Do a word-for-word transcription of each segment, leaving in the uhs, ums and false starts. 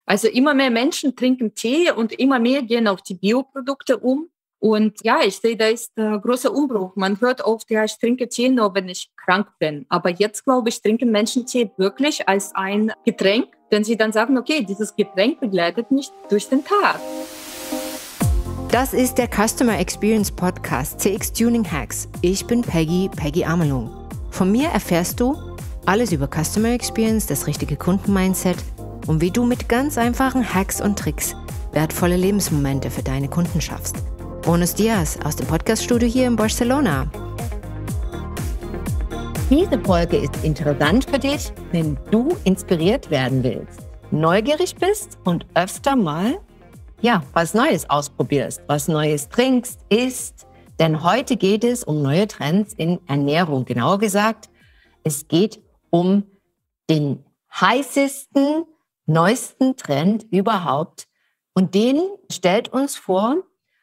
Also immer mehr Menschen trinken Tee und immer mehr gehen auf die Bioprodukte um. Und ja, ich sehe, da ist ein großer Umbruch. Man hört oft, ja, ich trinke Tee nur, wenn ich krank bin. Aber jetzt, glaube ich, trinken Menschen Tee wirklich als ein Getränk, denn sie dann sagen, okay, dieses Getränk begleitet mich durch den Tag. Das ist der Customer Experience Podcast C X Tuning Hacks. Ich bin Peggy, Peggy Amelung. Von mir erfährst du alles über Customer Experience, das richtige Kundenmindset und wie du mit ganz einfachen Hacks und Tricks wertvolle Lebensmomente für deine Kunden schaffst. Buenos Dias aus dem Podcaststudio hier in Barcelona. Diese Folge ist interessant für dich, wenn du inspiriert werden willst, neugierig bist und öfter mal ja, was Neues ausprobierst, was Neues trinkst, isst. Denn heute geht es um neue Trends in Ernährung. Genauer gesagt, es geht um den heißesten, neuesten Trend überhaupt. Und den stellt uns vor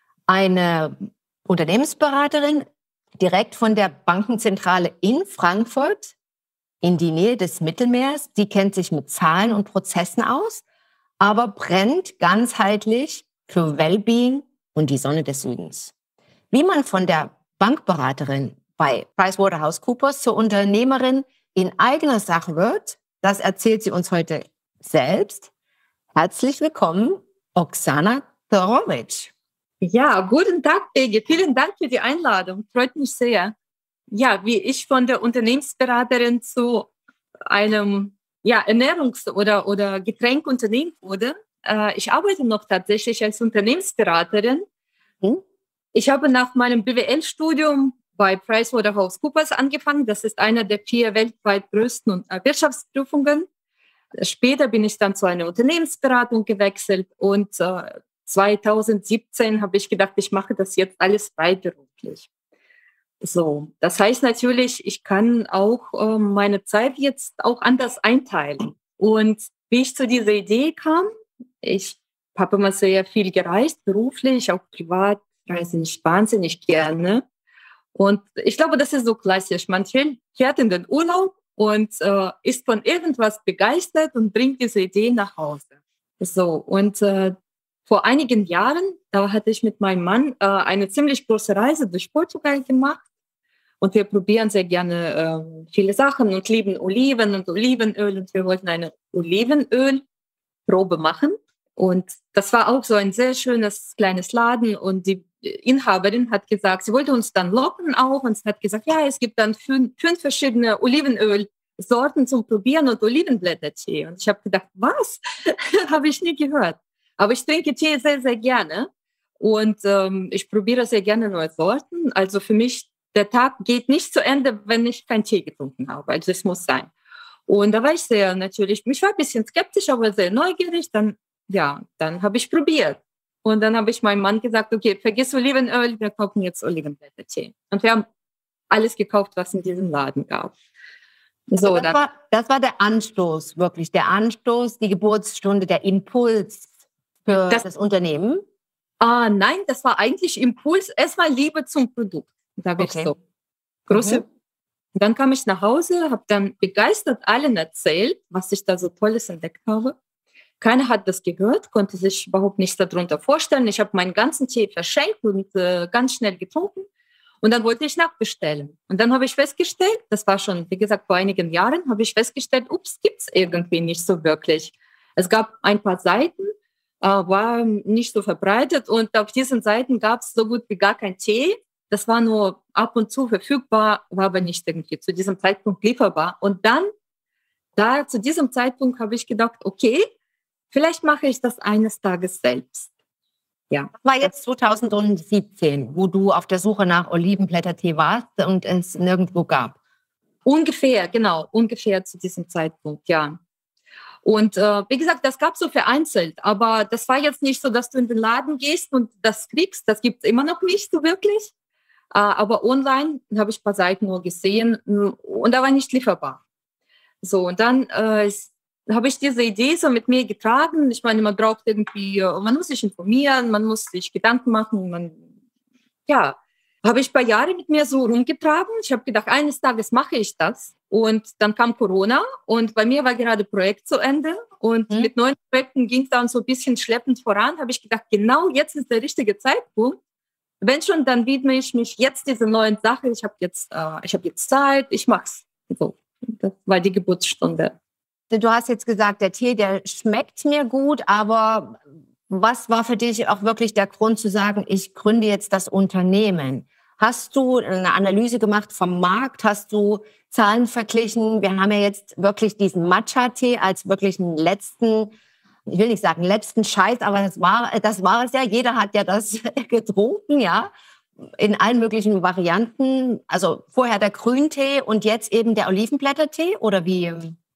eine Unternehmensberaterin direkt von der Bankenzentrale in Frankfurt in die Nähe des Mittelmeers. Die kennt sich mit Zahlen und Prozessen aus, aber brennt ganzheitlich für Wellbeing und die Sonne des Südens. Wie man von der Bankberaterin bei PricewaterhouseCoopers zur Unternehmerin in eigener Sache wird, das erzählt sie uns heute selbst. Herzlich willkommen, Oksana Todorovic. Ja, guten Tag, Peggy. Vielen Dank für die Einladung. Freut mich sehr. Ja, wie ich von der Unternehmensberaterin zu einem ja, Ernährungs- oder, oder Getränkunternehmen wurde. Äh, ich arbeite noch tatsächlich als Unternehmensberaterin. Hm? Ich habe nach meinem B W L-Studium bei PricewaterhouseCoopers angefangen. Das ist einer der vier weltweit größten Wirtschaftsprüfungen. Später bin ich dann zu einer Unternehmensberatung gewechselt und äh, zwanzig siebzehn habe ich gedacht, ich mache das jetzt alles freiberuflich. So, das heißt natürlich, ich kann auch äh, meine Zeit jetzt auch anders einteilen. Und wie ich zu dieser Idee kam, ich habe immer sehr viel gereist, beruflich, auch privat, reise ich wahnsinnig gerne. Und ich glaube, das ist so klassisch. Man fährt in den Urlaub und äh, ist von irgendwas begeistert und bringt diese Idee nach Hause. So, und äh, vor einigen Jahren, da hatte ich mit meinem Mann äh, eine ziemlich große Reise durch Portugal gemacht. Und wir probieren sehr gerne äh, viele Sachen und lieben Oliven und Olivenöl. Und wir wollten eine Olivenölprobe machen. Und das war auch so ein sehr schönes kleines Laden. Und die Inhaberin hat gesagt, sie wollte uns dann locken auch. Und sie hat gesagt, ja, es gibt dann fünf, fünf verschiedene Olivenölsorten zum Probieren und Olivenblättertee. Und ich habe gedacht, was? Habe ich nie gehört. Aber ich trinke Tee sehr, sehr gerne. Und ähm, ich probiere sehr gerne neue Sorten. Also für mich, der Tag geht nicht zu Ende, wenn ich keinen Tee getrunken habe. Also es muss sein. Und da war ich sehr natürlich, ich war ein bisschen skeptisch, aber sehr neugierig. Dann, ja, dann habe ich probiert. Und dann habe ich meinem Mann gesagt, okay, vergiss Olivenöl, wir kaufen jetzt Olivenblättertee. Und wir haben alles gekauft, was in diesem Laden gab. So, also das, dann, war, das war der Anstoß, wirklich der Anstoß, die Geburtsstunde, der Impuls für das, das Unternehmen? Ah, nein, das war eigentlich Impuls. Erstmal Liebe zum Produkt. Da habe okay. ich so große. Mhm. Dann kam ich nach Hause, habe dann begeistert allen erzählt, was ich da so Tolles entdeckt habe. Keiner hat das gehört, konnte sich überhaupt nichts darunter vorstellen. Ich habe meinen ganzen Tee verschenkt und äh, ganz schnell getrunken. Und dann wollte ich nachbestellen. Und dann habe ich festgestellt, das war schon, wie gesagt, vor einigen Jahren, habe ich festgestellt, ups, gibt's irgendwie nicht so wirklich. Es gab ein paar Seiten, äh, war nicht so verbreitet. Und auf diesen Seiten gab es so gut wie gar kein Tee. Das war nur ab und zu verfügbar, war aber nicht irgendwie zu diesem Zeitpunkt lieferbar. Und dann, da zu diesem Zeitpunkt habe ich gedacht, okay, vielleicht mache ich das eines Tages selbst. Ja. Das war jetzt zwanzig siebzehn, wo du auf der Suche nach Olivenblättertee warst und es nirgendwo gab. Ungefähr, genau, ungefähr zu diesem Zeitpunkt, ja. Und äh, wie gesagt, das gab es so vereinzelt, aber das war jetzt nicht so, dass du in den Laden gehst und das kriegst. Das gibt es immer noch nicht so wirklich. Äh, aber online habe ich ein paar Seiten nur gesehen und da war nicht lieferbar. So, und dann äh, habe ich diese Idee so mit mir getragen. Ich meine, man braucht irgendwie, man muss sich informieren, man muss sich Gedanken machen. Man, ja, habe ich ein paar Jahre mit mir so rumgetragen. Ich habe gedacht, eines Tages mache ich das. Und dann kam Corona und bei mir war gerade Projekt zu Ende und mhm. mit neuen Projekten ging es dann so ein bisschen schleppend voran. Habe ich gedacht, genau jetzt ist der richtige Zeitpunkt. Wenn schon, dann widme ich mich jetzt dieser neuen Sache. Ich habe jetzt, äh, ich habe jetzt Zeit, ich mach's. So, das war die Geburtsstunde. Du hast jetzt gesagt, der Tee, der schmeckt mir gut, aber was war für dich auch wirklich der Grund zu sagen, ich gründe jetzt das Unternehmen? Hast du eine Analyse gemacht vom Markt? Hast du Zahlen verglichen? Wir haben ja jetzt wirklich diesen Matcha-Tee als wirklich einen letzten, ich will nicht sagen letzten Scheiß, aber das war, das war es ja. Jeder hat ja das getrunken, ja, in allen möglichen Varianten. Also vorher der Grüntee und jetzt eben der Olivenblättertee oder wie?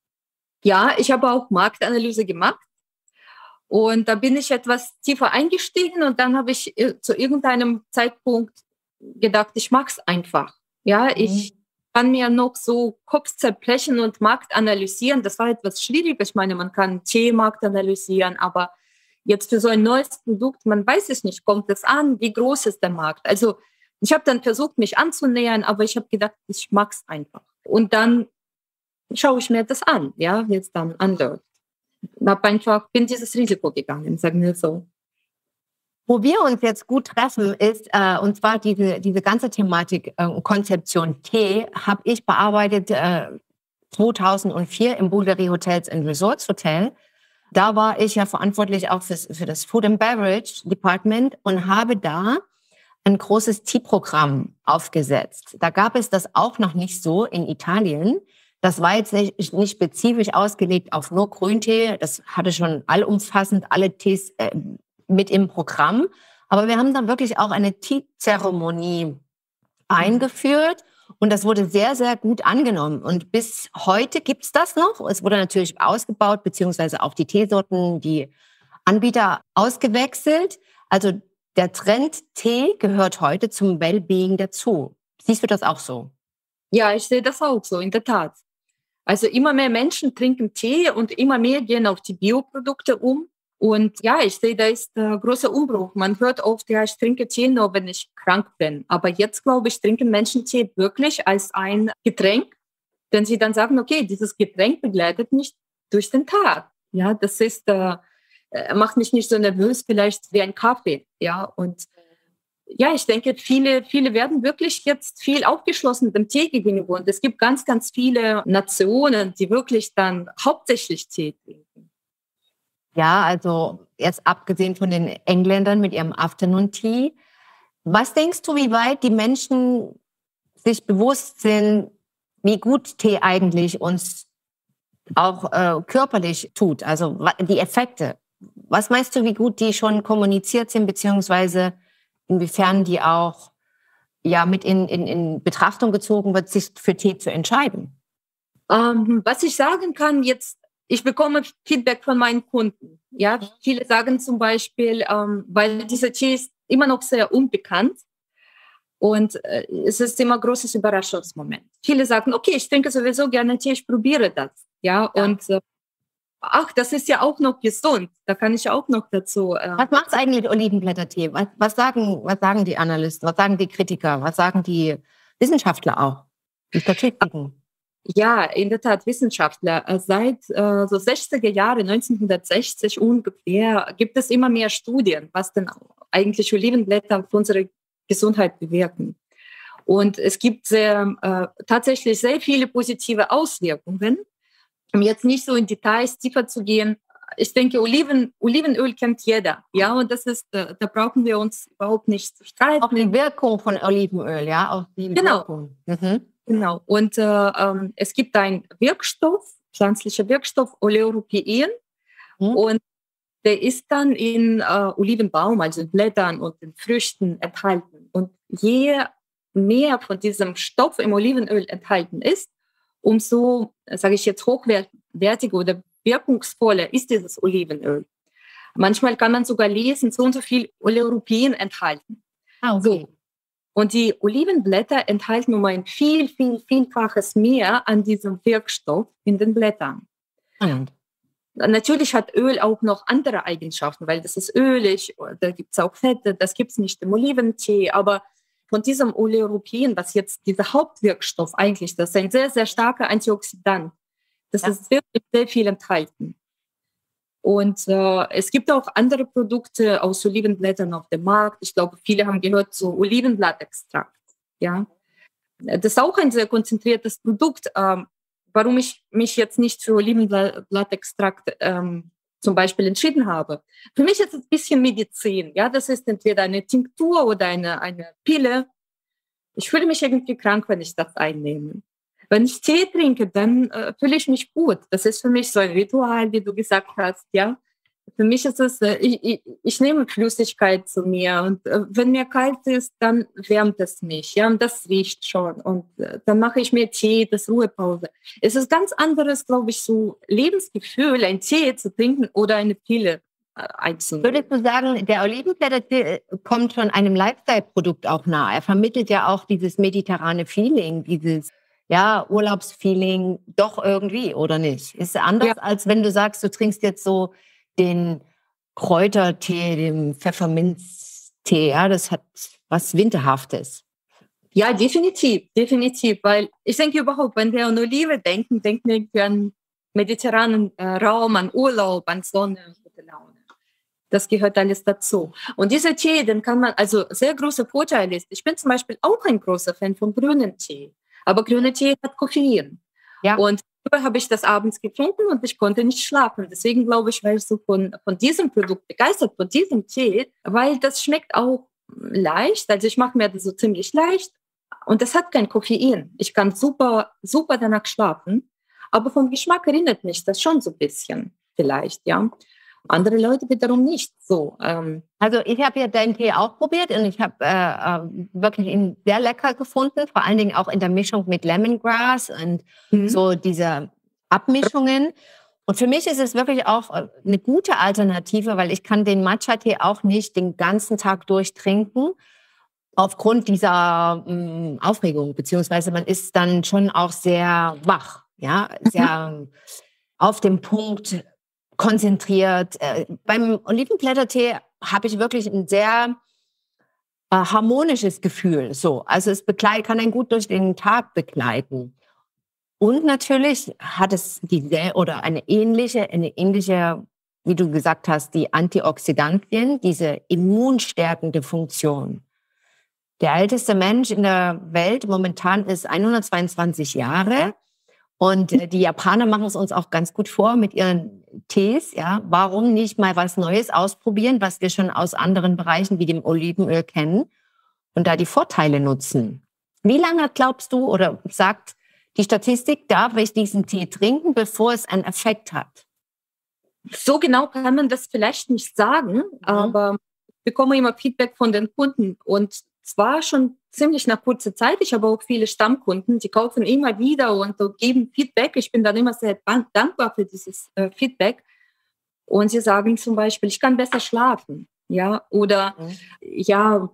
Ja, ich habe auch Marktanalyse gemacht. Und da bin ich etwas tiefer eingestiegen und dann habe ich zu irgendeinem Zeitpunkt gedacht, ich mache es einfach. Ja, mhm. ich kann mir noch so Kopf zerbrechen und Markt analysieren. Das war etwas schwierig. Ich meine, man kann Teemarkt analysieren, aber jetzt für so ein neues Produkt, man weiß es nicht, kommt es an, wie groß ist der Markt? Also ich habe dann versucht, mich anzunähern, aber ich habe gedacht, ich mache es einfach. Und dann schaue ich mir das an, ja, wie es dann anläuft. Hab einfach, bin dieses Risiko gegangen, sagen wir so. Wo wir uns jetzt gut treffen, ist, äh, und zwar diese, diese ganze Thematik äh, Konzeption Tee, habe ich bearbeitet äh, zweitausendvier im Bulgari Hotels and Resorts Hotel. Da war ich ja verantwortlich auch fürs, für das Food and Beverage Department und habe da ein großes Tee-Programm aufgesetzt. Da gab es das auch noch nicht so in Italien. Das war jetzt nicht, nicht spezifisch ausgelegt auf nur Grüntee. Das hatte schon allumfassend alle Tees äh, mit im Programm. Aber wir haben dann wirklich auch eine Tea-Zeremonie eingeführt und das wurde sehr, sehr gut angenommen. Und bis heute gibt es das noch. Es wurde natürlich ausgebaut, beziehungsweise auch die Teesorten, die Anbieter ausgewechselt. Also der Trend Tee gehört heute zum Wellbeing dazu. Siehst du das auch so? Ja, ich sehe das auch so, in der Tat. Also immer mehr Menschen trinken Tee und immer mehr gehen auf die Bioprodukte um. Und ja, ich sehe, da ist ein großer Umbruch. Man hört oft, ja, ich trinke Tee nur, wenn ich krank bin. Aber jetzt, glaube ich, trinken Menschen Tee wirklich als ein Getränk. Denn sie dann sagen, okay, dieses Getränk begleitet mich durch den Tag. Ja, das ist, äh, macht mich nicht so nervös, vielleicht wie ein Kaffee. Ja, und ja, ich denke, viele, viele werden wirklich jetzt viel aufgeschlossen dem Tee gegenüber. Und es gibt ganz, ganz viele Nationen, die wirklich dann hauptsächlich Tee trinken. Ja, also jetzt abgesehen von den Engländern mit ihrem Afternoon Tea. Was denkst du, wie weit die Menschen sich bewusst sind, wie gut Tee eigentlich uns auch äh, körperlich tut? Also die Effekte. Was meinst du, wie gut die schon kommuniziert sind, beziehungsweise inwiefern die auch ja, mit in, in, in Betrachtung gezogen wird, sich für Tee zu entscheiden? Ähm, was ich sagen kann jetzt, ich bekomme Feedback von meinen Kunden. Ja, viele sagen zum Beispiel, ähm, weil dieser Tee ist immer noch sehr unbekannt und äh, es ist immer ein großes Überraschungsmoment. Viele sagen, okay, ich trinke sowieso gerne Tee, ich probiere das. Ja, ja. und äh, ach, das ist ja auch noch gesund. Da kann ich auch noch dazu. Äh, was macht eigentlich Olivenblättertee? Was, was sagen, was sagen die Analysten? Was sagen die Kritiker? Was sagen die Wissenschaftler auch? Die Statistiken? Ja, in der Tat, Wissenschaftler. Seit äh, so sechziger Jahre, neunzehnhundertsechzig ungefähr, gibt es immer mehr Studien, was denn eigentlich Olivenblätter für unsere Gesundheit bewirken. Und es gibt sehr, äh, tatsächlich sehr viele positive Auswirkungen. Um jetzt nicht so in Details tiefer zu gehen, ich denke, Oliven, Olivenöl kennt jeder. Ja, und das ist, äh, da brauchen wir uns überhaupt nicht zu streiten. Auch die Wirkung von Olivenöl, ja, auch die genau. Wirkung. Mhm. Genau. Und äh, ähm, es gibt einen Wirkstoff, pflanzlicher Wirkstoff, Oleuropein. Mhm. Und der ist dann in äh, Olivenbaum, also in Blättern und in Früchten enthalten. Und je mehr von diesem Stoff im Olivenöl enthalten ist, umso, sage ich jetzt, hochwertiger oder wirkungsvoller ist dieses Olivenöl. Manchmal kann man sogar lesen, so und so viel Oleuropein enthalten. Ah, okay. So. Und die Olivenblätter enthalten um ein viel, viel, vielfaches mehr an diesem Wirkstoff in den Blättern. Mhm. Natürlich hat Öl auch noch andere Eigenschaften, weil das ist ölig, da gibt es auch Fette, das gibt es nicht im Oliventee, aber von diesem Oleuropen, was jetzt dieser Hauptwirkstoff eigentlich, das ist ein sehr, sehr starker Antioxidant. Das ja. ist wirklich sehr viel enthalten. Und äh, es gibt auch andere Produkte aus Olivenblättern auf dem Markt. Ich glaube, viele haben gehört zu Olivenblattextrakt. Ja, das ist auch ein sehr konzentriertes Produkt. Ähm, warum ich mich jetzt nicht für Olivenblattextrakt ähm, zum Beispiel entschieden habe. Für mich ist es ein bisschen Medizin. Ja, das ist entweder eine Tinktur oder eine, eine Pille. Ich fühle mich irgendwie krank, wenn ich das einnehme. Wenn ich Tee trinke, dann äh, fühle ich mich gut. Das ist für mich so ein Ritual, wie du gesagt hast. Ja, für mich ist es, äh, ich, ich, ich nehme Flüssigkeit zu mir und äh, wenn mir kalt ist, dann wärmt es mich. Ja, und das riecht schon. Und äh, dann mache ich mir Tee, das Ruhepause. Es ist ganz anderes, glaube ich, so Lebensgefühl, ein Tee zu trinken oder eine Pille äh, einzunehmen. Würdest du sagen, der Olivenblättertee kommt schon einem Lifestyle-Produkt auch nahe? Er vermittelt ja auch dieses mediterrane Feeling, dieses ja, Urlaubsfeeling doch irgendwie, oder nicht? Ist es anders, ja. als wenn du sagst, du trinkst jetzt so den Kräutertee, den Pfefferminztee, ja, das hat was Winterhaftes. Ja, definitiv, definitiv, weil ich denke überhaupt, wenn wir an Olive denken, denken wir an mediterranen äh, Raum, an Urlaub, an Sonne und gute Laune. Das gehört alles dazu. Und dieser Tee, den kann man, also sehr großer Vorteil ist, ich bin zum Beispiel auch ein großer Fan von grünen Tee. Aber grüner Tee hat Koffein. Ja. Und früher habe ich das abends getrunken und ich konnte nicht schlafen. Deswegen glaube ich, war ich so von, von diesem Produkt begeistert, von diesem Tee, weil das schmeckt auch leicht. Also ich mache mir das so ziemlich leicht und das hat kein Koffein. Ich kann super, super danach schlafen. Aber vom Geschmack erinnert mich das schon so ein bisschen vielleicht, ja. Andere Leute wiederum nicht so. Ähm. Also ich habe ja deinen Tee auch probiert und ich habe äh, wirklich ihn sehr lecker gefunden, vor allen Dingen auch in der Mischung mit Lemongrass und mhm. so diese Abmischungen. Und für mich ist es wirklich auch eine gute Alternative, weil ich kann den Matcha-Tee auch nicht den ganzen Tag durchtrinken aufgrund dieser mh, Aufregung, beziehungsweise man ist dann schon auch sehr wach, ja, sehr mhm. auf dem Punkt konzentriert. Äh, beim Olivenblättertee habe ich wirklich ein sehr äh, harmonisches Gefühl. So, also es begleit, kann einen gut durch den Tag begleiten. Und natürlich hat es die oder eine ähnliche, eine ähnliche, wie du gesagt hast, die Antioxidantien, diese immunstärkende Funktion. Der älteste Mensch in der Welt momentan ist hundertzweiundzwanzig Jahre. Und die Japaner machen es uns auch ganz gut vor mit ihren Tees. Ja, warum nicht mal was Neues ausprobieren, was wir schon aus anderen Bereichen wie dem Olivenöl kennen und da die Vorteile nutzen? Wie lange glaubst du oder sagt die Statistik, darf ich diesen Tee trinken, bevor es einen Effekt hat? So genau kann man das vielleicht nicht sagen, mhm. aber ich bekomme immer Feedback von den Kunden und zwar schon ziemlich nach kurzer Zeit. Ich habe auch viele Stammkunden, die kaufen immer wieder und geben Feedback. Ich bin dann immer sehr dankbar für dieses äh, Feedback. Und sie sagen zum Beispiel, ich kann besser schlafen. Ja, oder mhm. ja,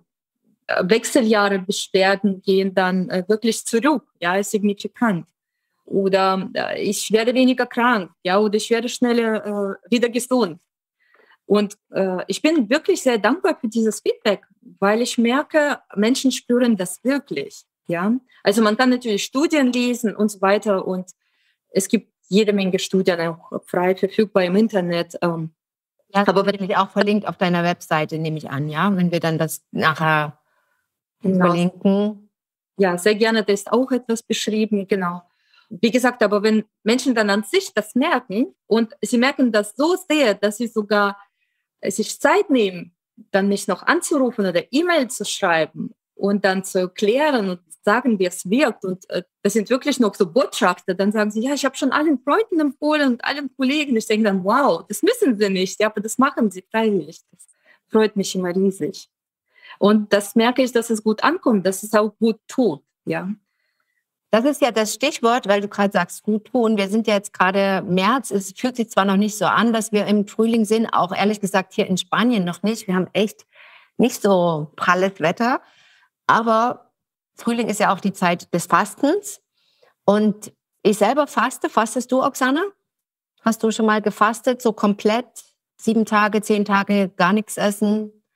Wechseljahre-Beschwerden gehen dann äh, wirklich zurück. Ja, ist signifikant. Oder äh, ich werde weniger krank. Ja, oder ich werde schneller äh, wieder gesund. Und äh, ich bin wirklich sehr dankbar für dieses Feedback, weil ich merke, Menschen spüren das wirklich. Ja, also man kann natürlich Studien lesen und so weiter und es gibt jede Menge Studien auch frei verfügbar im Internet. Ähm, ja, aber wird mich auch verlinkt auf deiner Webseite, nehme ich an, ja, wenn wir dann das nachher genau. verlinken. Ja, sehr gerne, da ist auch etwas beschrieben, genau. Wie gesagt, aber wenn Menschen dann an sich das merken und sie merken das so sehr, dass sie sogar sich Zeit nehmen, dann mich noch anzurufen oder E-Mail zu schreiben und dann zu erklären und sagen, wie es wirkt. Und äh, das sind wirklich noch so Botschafter. Dann sagen sie, ja, ich habe schon allen Freunden empfohlen und allen Kollegen. Ich denke dann, wow, das müssen sie nicht, ja, aber das machen sie freiwillig. Das freut mich immer riesig. Und das merke ich, dass es gut ankommt, dass es auch gut tut, ja. Das ist ja das Stichwort, weil du gerade sagst, gut tun. Wir sind ja jetzt gerade März. Es fühlt sich zwar noch nicht so an, dass wir im Frühling sind, auch ehrlich gesagt hier in Spanien noch nicht. Wir haben echt nicht so pralles Wetter. Aber Frühling ist ja auch die Zeit des Fastens. Und ich selber faste. Fastest du, Oksana? Hast du schon mal gefastet, so komplett? Sieben Tage, zehn Tage, gar nichts essen?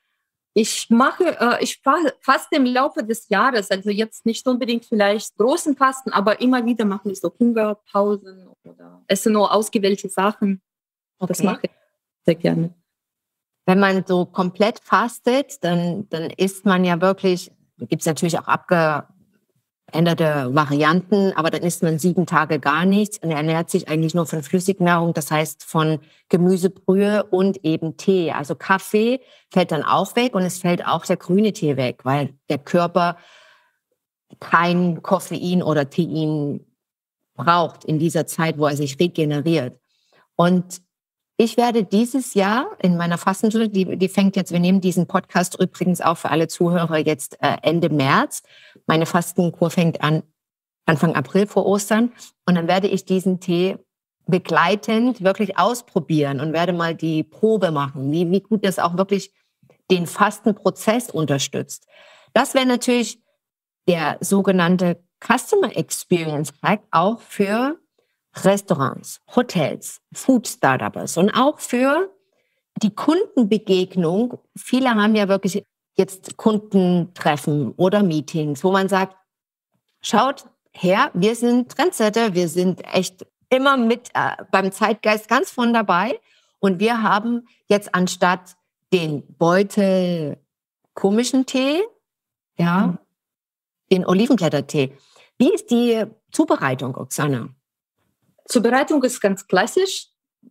Ich mache, äh, ich fa- faste im Laufe des Jahres, also jetzt nicht unbedingt vielleicht großen Fasten, aber immer wieder mache ich so Hungerpausen oder esse nur ausgewählte Sachen. Das Okay. mache ich sehr gerne. Wenn man so komplett fastet, dann, dann isst man ja wirklich, da gibt es natürlich auch abgeänderte Varianten, aber dann isst man sieben Tage gar nichts und ernährt sich eigentlich nur von Flüssignahrung, das heißt von Gemüsebrühe und eben Tee. Also Kaffee fällt dann auch weg und es fällt auch der grüne Tee weg, weil der Körper kein Koffein oder Tein braucht in dieser Zeit, wo er sich regeneriert. Und ich werde dieses Jahr in meiner Fastenstunde, die, die fängt jetzt, wir nehmen diesen Podcast übrigens auch für alle Zuhörer jetzt äh, Ende März. Meine Fastenkur fängt an Anfang April vor Ostern. Und dann werde ich diesen Tee begleitend wirklich ausprobieren und werde mal die Probe machen, wie, wie gut das auch wirklich den Fastenprozess unterstützt. Das wäre natürlich der sogenannte Customer Experience Hack auch für Restaurants, Hotels, Food Startups und auch für die Kundenbegegnung. Viele haben ja wirklich jetzt Kundentreffen oder Meetings, wo man sagt, schaut her, wir sind Trendsetter, wir sind echt immer mit äh, beim Zeitgeist ganz von dabei und wir haben jetzt anstatt den Beutel komischen Tee, ja, mhm. den Olivenblättertee. Wie ist die Zubereitung, Oksana? Zubereitung ist ganz klassisch.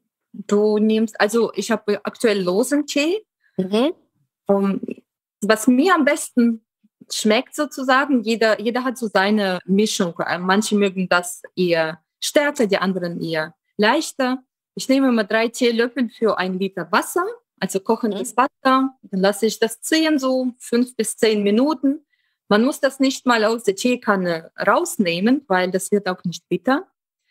Du nimmst, also ich habe aktuell losen Tee. Mhm. Um, was mir am besten schmeckt sozusagen, jeder, jeder hat so seine Mischung. Manche mögen das eher stärker, die anderen eher leichter. Ich nehme immer drei Teelöffel für ein Liter Wasser, also kochendes Wasser. Dann lasse ich das ziehen, so fünf bis zehn Minuten. Man muss das nicht mal aus der Teekanne rausnehmen, weil das wird auch nicht bitter.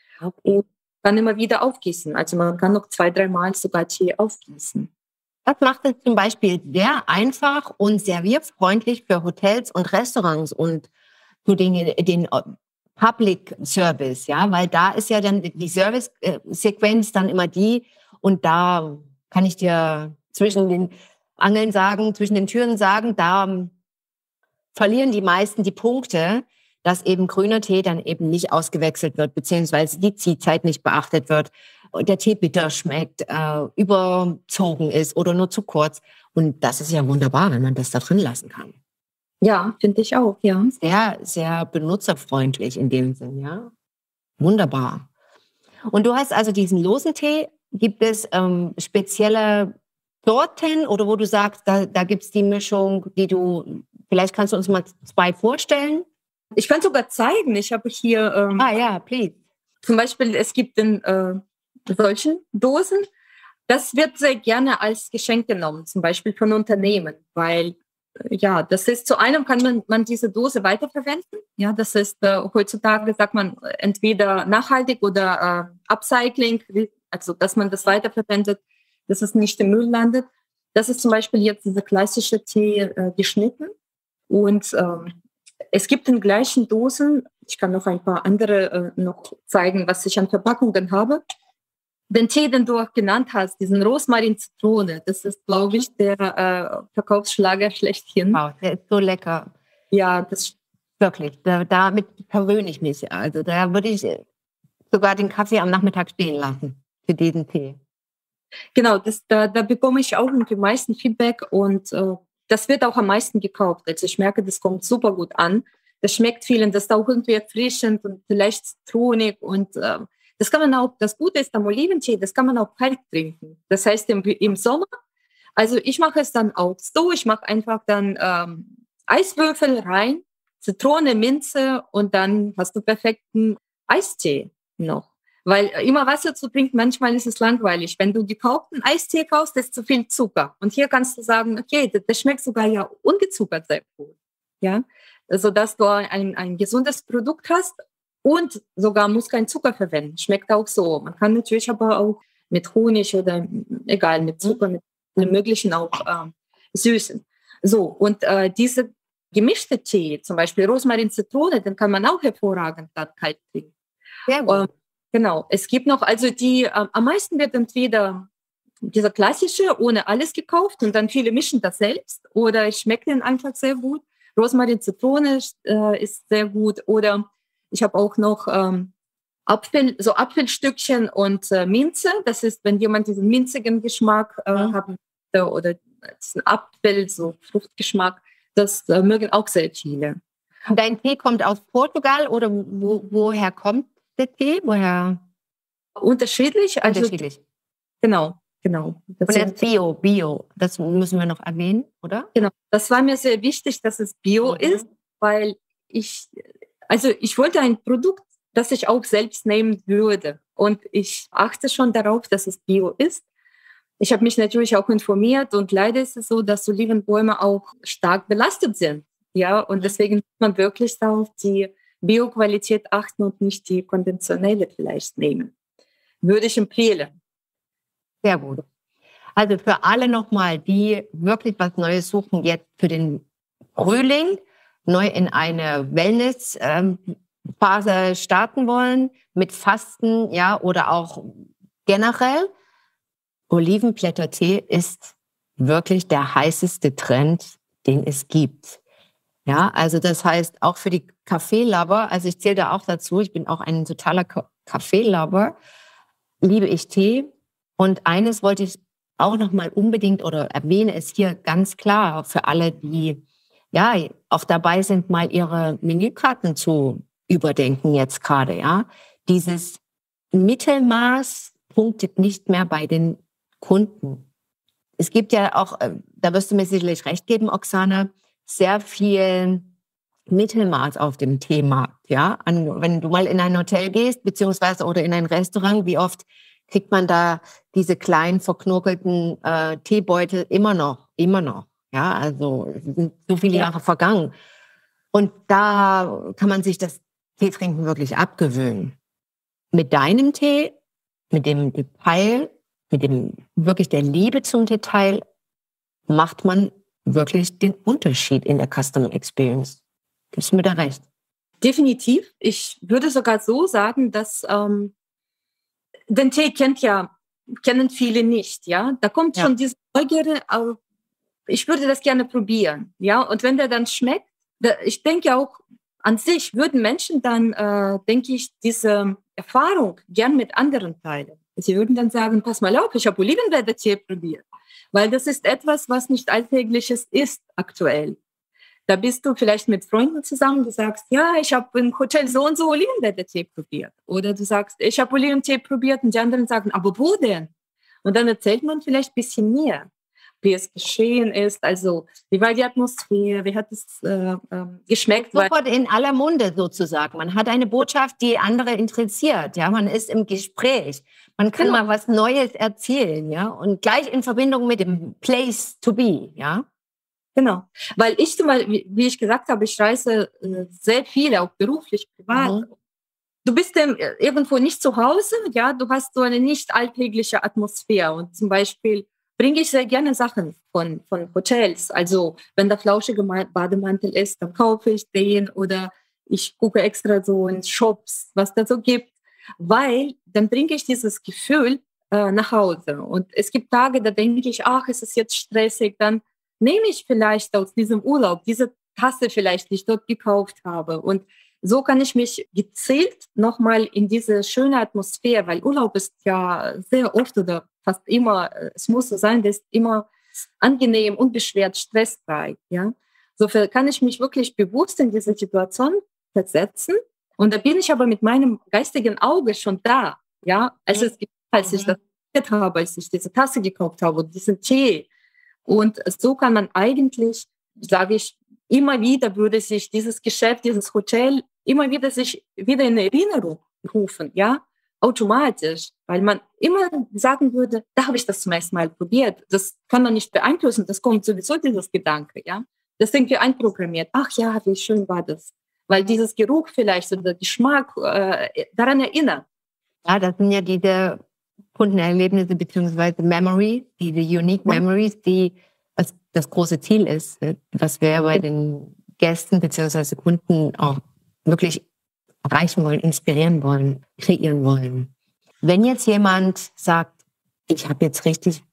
Und dann immer wieder aufgießen. Also man kann noch zwei, dreimal sogar Tee aufgießen. Das macht es zum Beispiel sehr einfach und servierfreundlich für Hotels und Restaurants und für den, den Public Service, ja, weil da ist ja dann die Service-Sequenz dann immer die und da kann ich dir zwischen den Angeln sagen, zwischen den Türen sagen, da verlieren die meisten die Punkte, dass eben grüner Tee dann eben nicht ausgewechselt wird, beziehungsweise die Ziehzeit nicht beachtet wird, der Tee bitter schmeckt, äh, überzogen ist oder nur zu kurz. Und das ist ja wunderbar, wenn man das da drin lassen kann. Ja, finde ich auch, ja. Sehr, sehr benutzerfreundlich in dem Sinn, ja. Wunderbar. Und du hast also diesen losen Tee. Gibt es ähm, spezielle Sorten oder wo du sagst, da, da gibt es die Mischung, die du, vielleicht kannst du uns mal zwei vorstellen? Ich kann sogar zeigen, ich habe hier... Ähm, ah ja, please. Zum Beispiel, es gibt in äh, solchen Dosen, das wird sehr gerne als Geschenk genommen, zum Beispiel von Unternehmen, weil äh, ja, das ist zu einem kann man, man diese Dose weiterverwenden. Ja, das ist äh, heutzutage, sagt man, entweder nachhaltig oder äh, Upcycling, also dass man das weiterverwendet, dass es nicht im Müll landet. Das ist zum Beispiel jetzt dieser klassische Tee äh, geschnitten und ähm, es gibt in gleichen Dosen, ich kann noch ein paar andere äh, noch zeigen, was ich an Verpackungen habe. Den Tee, den du auch genannt hast, diesen Rosmarin-Zitrone, das ist, glaube ich, der äh, Verkaufsschlager schlechthin. Wow, der ist so lecker. Ja, das wirklich. Da, damit verwöhne ich mich. Also da würde ich sogar den Kaffee am Nachmittag stehen lassen für diesen Tee. Genau, das, da, da bekomme ich auch die meisten Feedback und äh, das wird auch am meisten gekauft. Also ich merke, das kommt super gut an. Das schmeckt vielen, das ist auch irgendwie erfrischend und vielleicht zitronig. Und äh, das kann man auch, das Gute ist am Oliventee, das kann man auch kalt trinken. Das heißt im, im Sommer, also ich mache es dann auch so, ich mache einfach dann ähm, Eiswürfel rein, Zitrone, Minze und dann hast du perfekten Eistee noch. Weil immer Wasser zu trinken, manchmal ist es langweilig. Wenn du gekauften Eistee kaufst, ist zu viel Zucker. Und hier kannst du sagen, okay, das, das schmeckt sogar ja ungezuckert sehr gut. Ja, also dass du ein, ein gesundes Produkt hast und sogar muss kein Zucker verwenden. Schmeckt auch so. Man kann natürlich aber auch mit Honig oder egal, mit Zucker, mit allem Möglichen auch äh, süßen. So, und äh, diese gemischte Tee, zum Beispiel Rosmarin, Zitrone, den kann man auch hervorragend dann kalt trinken. Sehr gut. Genau. Es gibt noch, also die, äh, am meisten wird entweder dieser klassische, ohne alles gekauft und dann viele mischen das selbst oder ich schmecke den einfach sehr gut. Rosmarin, Zitrone äh, ist sehr gut oder ich habe auch noch ähm, Apfel, so Apfelstückchen und äh, Minze. Das ist, wenn jemand diesen minzigen Geschmack äh, mhm. haben möchte oder diesen Apfel, so Fruchtgeschmack, das äh, mögen auch sehr viele. Dein Tee kommt aus Portugal oder wo, woher kommt der Tee? Woher? Unterschiedlich. Also, Unterschiedlich. Genau, genau. Das Und er ist Bio, Bio. Das müssen wir noch erwähnen, oder? Genau. Das war mir sehr wichtig, dass es Bio mhm. ist, weil ich, also ich wollte ein Produkt, das ich auch selbst nehmen würde. Und ich achte schon darauf, dass es Bio ist. Ich habe mich natürlich auch informiert und leider ist es so, dass Olivenbäume auch stark belastet sind. Ja, und deswegen muss man wirklich auf die Bioqualität achten und nicht die konventionelle vielleicht nehmen. Würde ich empfehlen. Sehr gut. Also für alle nochmal, die wirklich was Neues suchen, jetzt für den Frühling, neu in eine Wellness-Phase starten wollen, mit Fasten, ja, oder auch generell. Olivenblättertee ist wirklich der heißeste Trend, den es gibt. Ja, also das heißt auch für die Kaffeelover, also ich zähle da auch dazu, ich bin auch ein totaler Kaffeelover, liebe ich Tee. Und eines wollte ich auch noch mal unbedingt oder erwähne es hier ganz klar für alle, die ja auch dabei sind, mal ihre Menükarten zu überdenken jetzt gerade. Ja, dieses Mittelmaß punktet nicht mehr bei den Kunden. Es gibt ja auch, da wirst du mir sicherlich recht geben, Oksana, sehr viel Mittelmaß auf dem Teemarkt. Ja, An, wenn du mal in ein Hotel gehst beziehungsweise oder in ein Restaurant, wie oft kriegt man da diese kleinen verknurkelten äh, Teebeutel immer noch, immer noch. Ja, also es sind so viele Jahre vergangen. Und da kann man sich das Teetrinken wirklich abgewöhnen. Mit deinem Tee, mit dem Detail, mit dem wirklich der Liebe zum Detail, macht man wirklich den Unterschied in der Customer Experience. Gibst du mir da recht? Definitiv. Ich würde sogar so sagen, dass ähm, den Tee kennt ja, kennen viele nicht, ja. Da kommt ja. schon diese Neugierde, aber ich würde das gerne probieren, ja. Und wenn der dann schmeckt, da, ich denke auch an sich würden Menschen dann, äh, denke ich, diese Erfahrung gern mit anderen teilen. Sie würden dann sagen, pass mal auf, ich habe Olivenblättertee probiert. Weil das ist etwas, was nicht Alltägliches ist aktuell. Da bist du vielleicht mit Freunden zusammen, du sagst, ja, ich habe im Hotel so und so Olivenblättertee probiert. Oder du sagst, ich habe Oliventee probiert und die anderen sagen, aber wo denn? Und dann erzählt man vielleicht ein bisschen mehr, wie es geschehen ist, also wie war die Atmosphäre, wie hat es äh, äh, geschmeckt. Sofort in aller Munde sozusagen. Man hat eine Botschaft, die andere interessiert. Ja, man ist im Gespräch. Man kann genau. mal was Neues erzählen, ja, und gleich in Verbindung mit dem Place to be, ja. Genau, weil ich zum Beispiel, wie ich gesagt habe, ich reise äh, sehr viel, auch beruflich, privat. Mhm. Du bist ähm, irgendwo nicht zu Hause, ja, du hast so eine nicht alltägliche Atmosphäre und zum Beispiel bringe ich sehr gerne Sachen von, von Hotels. Also wenn der flauschige Bademantel ist, dann kaufe ich den oder ich gucke extra so in Shops, was da so gibt, weil dann bringe ich dieses Gefühl äh, nach Hause. Und es gibt Tage, da denke ich, ach, es ist jetzt stressig, dann nehme ich vielleicht aus diesem Urlaub diese Tasse vielleicht, die ich dort gekauft habe. Und so kann ich mich gezielt nochmal in diese schöne Atmosphäre, weil Urlaub ist ja sehr oft oder fast immer, es muss so sein, das ist immer angenehm, unbeschwert, stressfrei. Ja? So kann ich mich wirklich bewusst in diese Situation versetzen. Und da bin ich aber mit meinem geistigen Auge schon da. Ja? Also es gibt, als ich das habe, als ich diese Tasse gekauft habe und diesen Tee. Und so kann man eigentlich, sage ich, immer wieder würde sich dieses Geschäft, dieses Hotel immer wieder sich wieder in Erinnerung rufen, ja, automatisch, weil man immer sagen würde, da habe ich das zum ersten Mal probiert. Das kann man nicht beeinflussen, das kommt sowieso dieses Gedanke, ja. Das sind wir einprogrammiert. Ach ja, wie schön war das. Weil dieses Geruch vielleicht oder Geschmack äh, daran erinnert. Ja, das sind ja diese Kundenerlebnisse beziehungsweise Memories, diese Unique Memories, die was das große Ziel ist, was wir bei den Gästen beziehungsweise Kunden auch wirklich erreichen wollen, inspirieren wollen, kreieren wollen. Wenn jetzt jemand sagt, ich habe jetzt richtig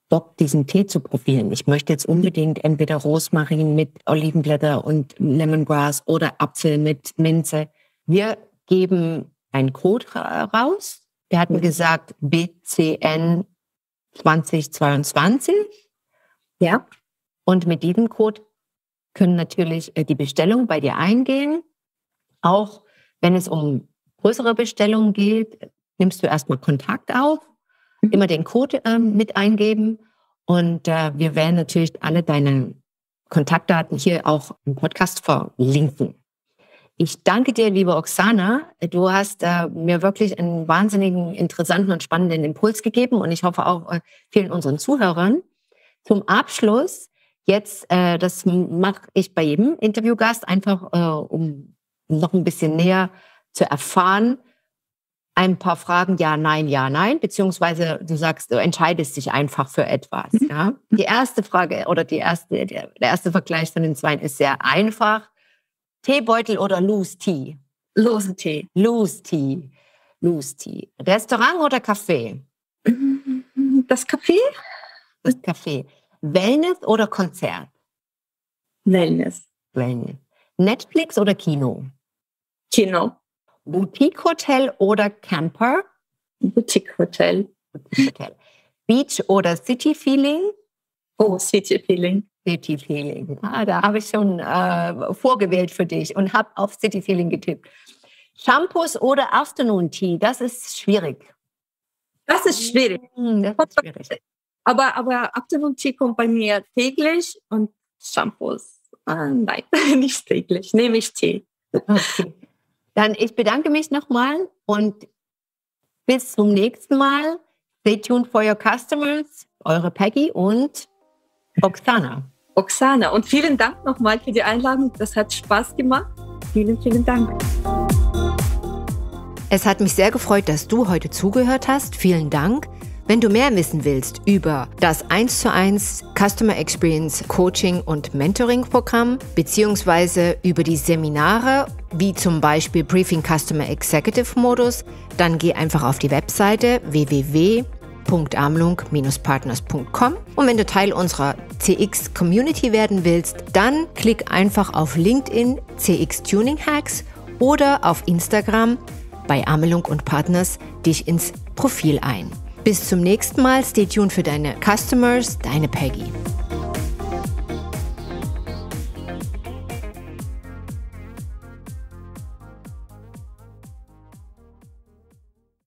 Bock, diesen Tee zu probieren. Ich möchte jetzt unbedingt entweder Rosmarin mit Olivenblätter und Lemongrass oder Apfel mit Minze. Wir geben einen Code raus. Wir hatten gesagt B C N zwanzig zweiundzwanzig. Ja. Und mit diesem Code können natürlich die Bestellungen bei dir eingehen. Auch wenn es um größere Bestellungen geht, nimmst du erstmal Kontakt auf, immer den Code äh, mit eingeben und äh, wir werden natürlich alle deine Kontaktdaten hier auch im Podcast verlinken. Ich danke dir, liebe Oksana. Du hast äh, mir wirklich einen wahnsinnigen, interessanten und spannenden Impuls gegeben und ich hoffe auch äh, vielen unseren Zuhörern. Zum Abschluss, jetzt, äh, das mache ich bei jedem Interviewgast, einfach äh, um noch ein bisschen näher zu erfahren, ein paar Fragen, ja, nein, ja, nein, beziehungsweise du sagst, du entscheidest dich einfach für etwas. Mhm. Ja? Die erste Frage oder die erste, der erste Vergleich von den zwei ist sehr einfach. Teebeutel oder Loose Tea? Loose Tea. Loose Tea. Loose Tea. Restaurant oder Café? Das Café? Das Café. Wellness oder Konzert? Wellness. Wellness. Netflix oder Kino? Kino. Boutique-Hotel oder Camper? Boutique-Hotel. Boutique-Hotel. Beach oder City-Feeling? Oh, City-Feeling. City-Feeling. Ah, da habe ich schon äh, vorgewählt für dich und habe auf City-Feeling getippt. Shampoos oder Afternoon-Tea? Das ist schwierig. Das ist schwierig. Das ist schwierig. Aber, aber Afternoon-Tea kommt bei mir täglich und Shampoos, äh, nein, nicht täglich. Nehme ich Tee. Okay. Dann ich bedanke mich nochmal und bis zum nächsten Mal. Stay tuned for your customers. Eure Peggy und Oksana. Oksana. Und vielen Dank nochmal für die Einladung. Das hat Spaß gemacht. Vielen, vielen Dank. Es hat mich sehr gefreut, dass du heute zugehört hast. Vielen Dank. Wenn du mehr wissen willst über das eins zu eins Customer Experience Coaching und Mentoring Programm beziehungsweise über die Seminare wie zum Beispiel Briefing Customer Executive Modus, dann geh einfach auf die Webseite w w w punkt amelung Bindestrich partners punkt com und wenn du Teil unserer C X Community werden willst, dann klick einfach auf LinkedIn C X Tuning Hacks oder auf Instagram bei Amelung und Partners dich ins Profil ein. Bis zum nächsten Mal. Stay tuned für deine Customers, deine Peggy.